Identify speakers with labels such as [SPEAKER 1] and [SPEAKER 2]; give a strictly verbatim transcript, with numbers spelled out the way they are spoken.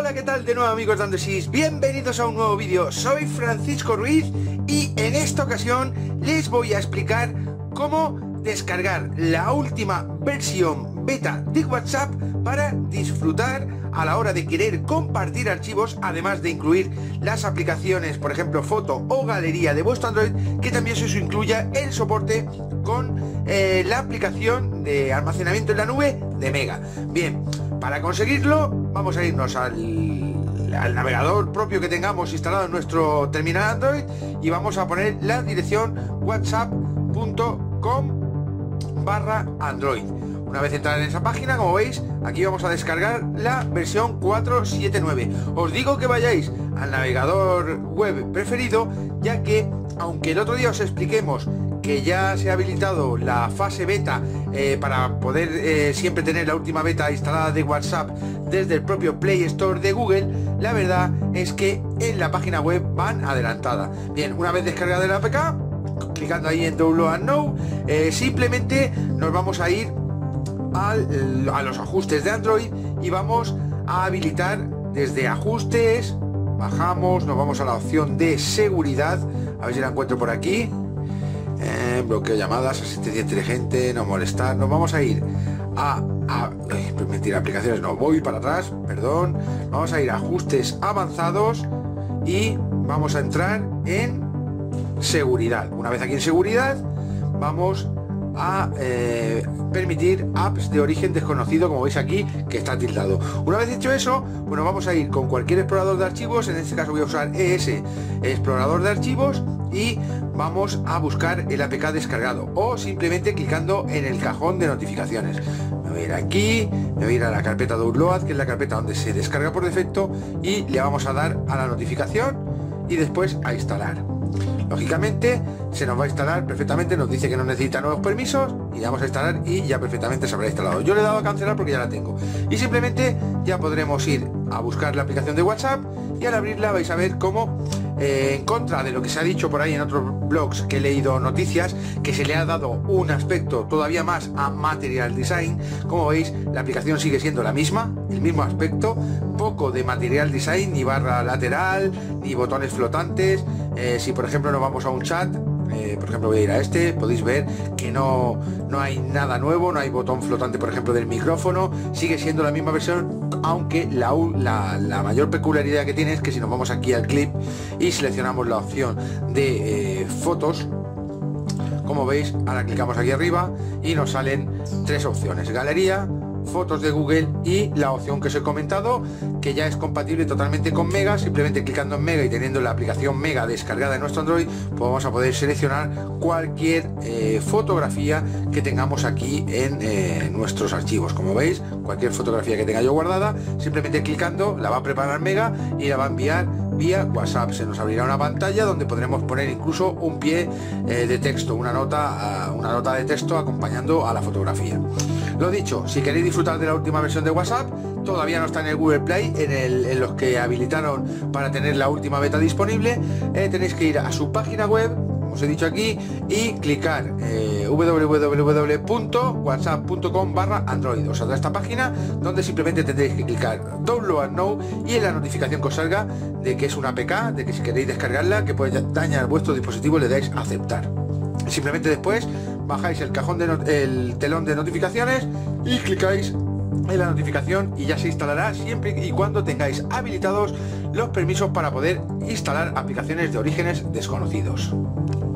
[SPEAKER 1] Hola, ¿qué tal de nuevo, amigos de Androsis? Bienvenidos a un nuevo vídeo. Soy Francisco Ruiz y en esta ocasión les voy a explicar cómo descargar la última versión beta de WhatsApp para disfrutar a la hora de querer compartir archivos, además de incluir las aplicaciones, por ejemplo, foto o galería de vuestro Android, que también se os incluya el soporte con eh, la aplicación de almacenamiento en la nube de Mega. Bien, para conseguirlo vamos a irnos al, al navegador propio que tengamos instalado en nuestro terminal Android y vamos a poner la dirección whatsapp punto com barra Android. Una vez entrar en esa página, como veis, aquí vamos a descargar la versión cuatro punto setenta y nueve. Os digo que vayáis al navegador web preferido, ya que aunque el otro día os expliquemos que ya se ha habilitado la fase beta eh, para poder eh, siempre tener la última beta instalada de WhatsApp desde el propio Play Store de Google, la verdad es que en la página web van adelantada. Bien, una vez descargada la A P K, clicando ahí en Download and Now, eh, simplemente nos vamos a ir al, a los ajustes de Android y vamos a habilitar desde ajustes, bajamos, nos vamos a la opción de seguridad, a ver si la encuentro por aquí. Eh, bloqueo llamadas, asistencia inteligente, no molestar. Nos vamos a ir a, a eh, permitir aplicaciones, no, voy para atrás, perdón. Vamos a ir a ajustes avanzados y vamos a entrar en seguridad. Una vez aquí en seguridad vamos a eh, permitir apps de origen desconocido, como veis aquí que está tildado. Una vez hecho eso, bueno, vamos a ir con cualquier explorador de archivos. En este caso voy a usar E S explorador de archivos y vamos a buscar el A P K descargado, o simplemente clicando en el cajón de notificaciones. Me voy a ir aquí, me voy a ir a la carpeta Download, que es la carpeta donde se descarga por defecto, y le vamos a dar a la notificación y después a instalar. Lógicamente se nos va a instalar perfectamente, nos dice que no necesita nuevos permisos y le damos a instalar y ya perfectamente se habrá instalado. Yo le he dado a cancelar porque ya la tengo y simplemente ya podremos ir a buscar la aplicación de WhatsApp y al abrirla vais a ver cómo eh, en contra de lo que se ha dicho por ahí en otros blogs que he leído noticias, que se le ha dado un aspecto todavía más a Material Design. Como veis, la aplicación sigue siendo la misma, el mismo aspecto, poco de Material Design, ni barra lateral, ni botones flotantes. Eh, si por ejemplo nos vamos a un chat, eh, por ejemplo voy a ir a este, podéis ver que no, no hay nada nuevo, no hay botón flotante por ejemplo del micrófono, sigue siendo la misma versión, aunque la, la, la mayor peculiaridad que tiene es que si nos vamos aquí al clip y seleccionamos la opción de eh, fotos, como veis, ahora clicamos aquí arriba y nos salen tres opciones: galería, fotos de Google y la opción que os he comentado, que ya es compatible totalmente con Mega. Simplemente clicando en Mega y teniendo la aplicación Mega descargada en nuestro Android, pues vamos a poder seleccionar cualquier eh, fotografía que tengamos aquí en eh, nuestros archivos. Como veis, cualquier fotografía que tenga yo guardada, simplemente clicando la va a preparar Mega y la va a enviar vía WhatsApp. Se nos abrirá una pantalla donde podremos poner incluso un pie eh, de texto, una nota, uh, una nota de texto acompañando a la fotografía. Lo dicho, si queréis disfrutar de la última versión de WhatsApp, todavía no está en el Google Play, en, el, en los que habilitaron para tener la última beta disponible, eh, tenéis que ir a su página web, como os he dicho aquí, y clicar eh, w w w punto whatsapp punto com barra Android. Os saldrá esta página donde simplemente tendréis que clicar Download and Now y en la notificación que os salga de que es una A P K, de que si queréis descargarla, que puede dañar vuestro dispositivo, le dais a aceptar. Simplemente después bajáis el cajón de no el telón de notificaciones y clicáis en la notificación y ya se instalará, siempre y cuando tengáis habilitados los permisos para poder instalar aplicaciones de orígenes desconocidos.